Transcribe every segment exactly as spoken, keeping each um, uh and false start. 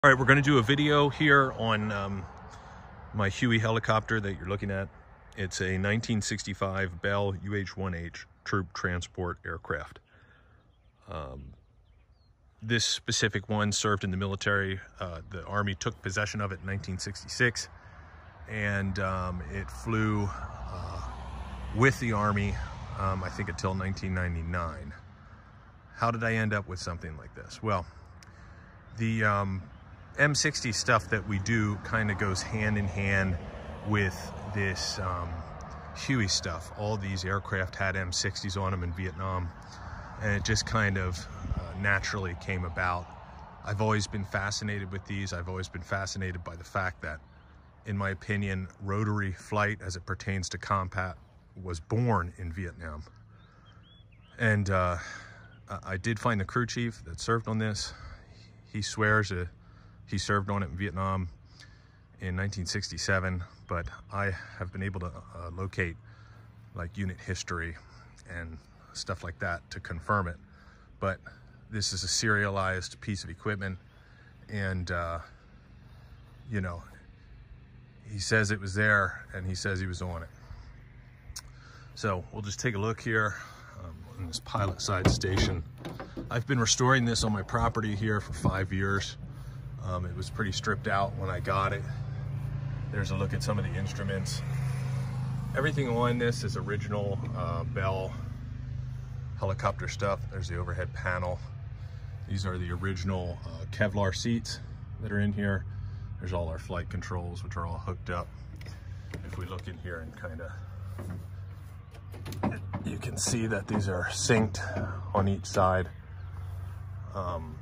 All right, we're going to do a video here on um, my Huey helicopter that you're looking at. It's a nineteen sixty-five Bell U H one H troop transport aircraft. Um, this specific one served in the military. Uh, the Army took possession of it in nineteen sixty-six, and um, it flew uh, with the Army, um, I think, until nineteen ninety-nine. How did I end up with something like this? Well, the um, M sixty stuff that we do kind of goes hand in hand with this um, Huey stuff. All these aircraft had M sixties on them in Vietnam, and it just kind of uh, naturally came about. I've always been fascinated with these. I've always been fascinated by the fact that, in my opinion, rotary flight as it pertains to combat was born in Vietnam. And uh, I did find the crew chief that served on this. He swears uh, he served on it in Vietnam in nineteen sixty-seven, but I have been able to uh, locate like unit history and stuff like that to confirm it. But this is a serialized piece of equipment, and uh, you know, he says it was there and he says he was on it. So we'll just take a look here um, on this pilot side station. I've been restoring this on my property here for five years. Um, it was pretty stripped out when I got it. There's a look at some of the instruments. Everything on this is original uh, Bell helicopter stuff. There's the overhead panel. These are the original uh, Kevlar seats that are in here. There's all our flight controls, which are all hooked up. If we look in here and kind of, you can see that these are synced on each side. Um,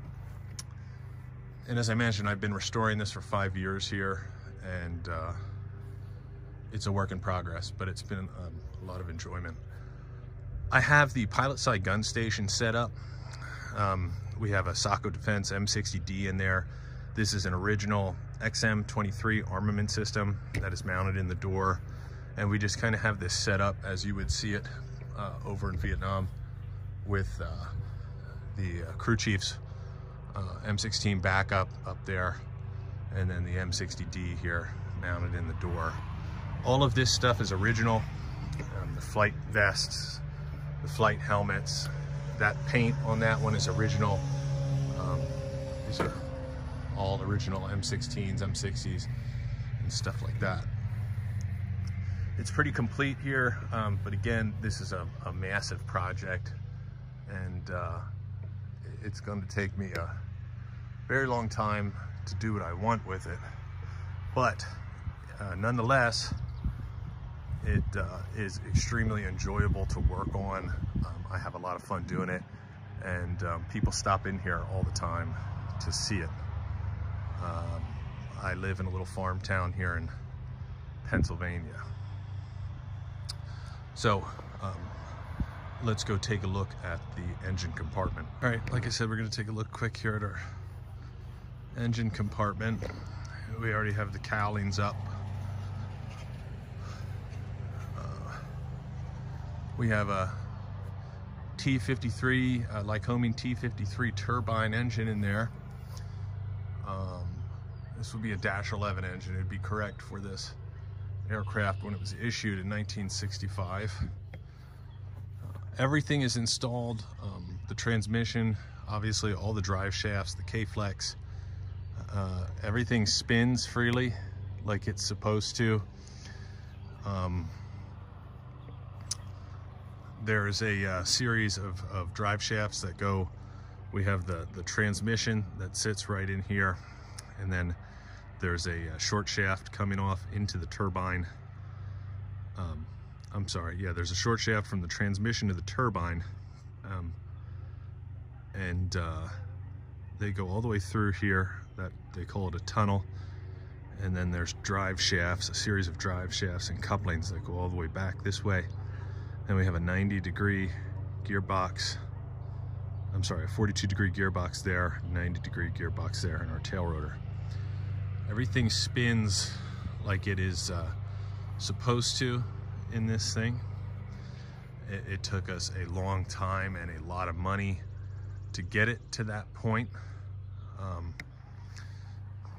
and as I mentioned, I've been restoring this for five years here, and uh, it's a work in progress, but it's been um, a lot of enjoyment. I have the pilot side gun station set up. Um, we have a Socko Defense M sixty D in there. This is an original X M twenty-three armament system that is mounted in the door, and we just kind of have this set up as you would see it uh, over in Vietnam with uh, the uh, crew chief's uh, M sixteen backup up there, and then the M sixty D here mounted in the door. All of this stuff is original. Um, the flight vests, the flight helmets, that paint on that one is original. Um, these are all original M sixteens, M sixties, and stuff like that. It's pretty complete here, um, but again, this is a, a massive project, and uh, it's going to take me a very long time to do what I want with it. But uh, nonetheless, it uh, is extremely enjoyable to work on. Um, I have a lot of fun doing it, and um, people stop in here all the time to see it. Um, I live in a little farm town here in Pennsylvania. So um, let's go take a look at the engine compartment. All right, like I said, we're gonna take a look quick here at our engine compartment. We already have the cowlings up. Uh, we have a T fifty-three, uh, Lycoming T fifty-three turbine engine in there. Um, this would be a dash eleven engine. It'd be correct for this aircraft when it was issued in nineteen sixty-five. Uh, everything is installed. Um, the transmission, obviously all the drive shafts, the K-Flex, uh, everything spins freely like it's supposed to. Um, there's a uh, series of, of drive shafts that go. We have the, the transmission that sits right in here, and then there's a, a short shaft coming off into the turbine. Um, I'm sorry, yeah, there's a short shaft from the transmission to the turbine, um, and uh, they go all the way through here. That they call it a tunnel, and then there's drive shafts, a series of drive shafts and couplings that go all the way back this way. Then we have a ninety degree gearbox. I'm sorry, a forty-two degree gearbox there, ninety degree gearbox there, and our tail rotor. Everything spins like it is uh, supposed to in this thing. It, it took us a long time and a lot of money to get it to that point. Um,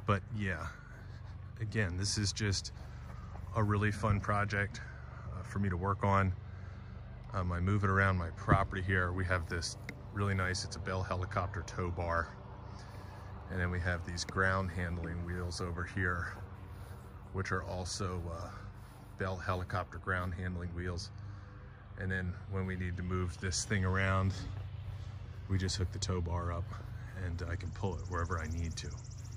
But yeah, again, this is just a really fun project uh, for me to work on. Um, I move it around my property here. We have this really nice, it's a Bell Helicopter tow bar. And then we have these ground handling wheels over here, which are also uh, Bell Helicopter ground handling wheels. And then when we need to move this thing around, we just hook the tow bar up and I can pull it wherever I need to.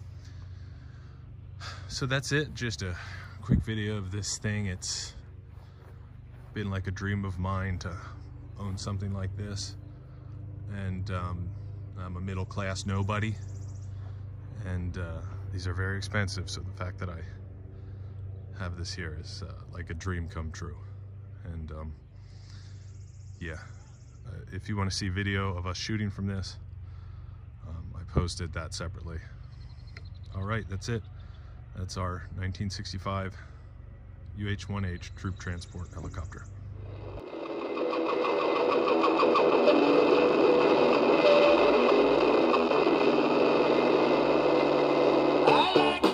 So that's it, just a quick video of this thing. It's been like a dream of mine to own something like this. And um, I'm a middle-class nobody. And uh, these are very expensive, so the fact that I have this here is uh, like a dream come true. And um, yeah, uh, if you want to see video of us shooting from this, um, I posted that separately. All right, that's it. That's our nineteen sixty-five U H one H Troop Transport Helicopter. I like